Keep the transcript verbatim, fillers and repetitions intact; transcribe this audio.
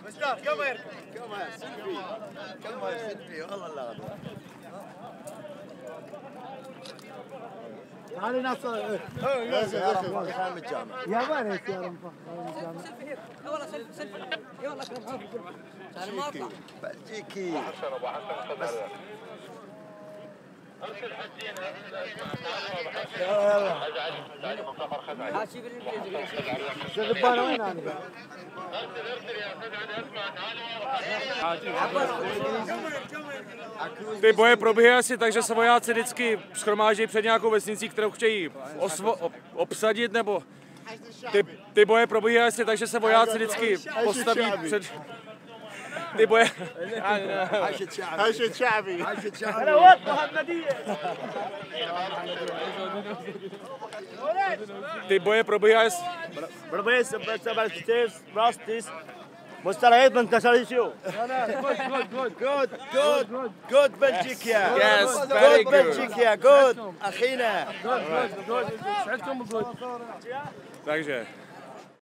مصداق قمر قمر سلفي قمر سلفي والله لا تعالي نصر يا رب خام الجامع يا وين يا رب الجامع والله سلفي سلفي يا والله اكرم بلجيكي بلجيكي بس ارسل حجين هاشي بالانجليزي زبانه وين انا ارسل ارسل يا اسمع Ty boje probíhají asi tak, že se vojáci vždycky shromáží před nějakou vesnicí, kterou chtějí osvo- obsadit, nebo ty, ty boje probíhají asi tak, že se vojáci vždycky postaví před... Ty boje... عاش الشعبي عاش الشعبي عاش الشعبي انا وقت محمديه Ty boje probíhají... بربيس بربيس راستيس مستريد من تساليشيو جود جود جود بلجيكا Yes, جود very good. بلجيكا جود اخينا Takže...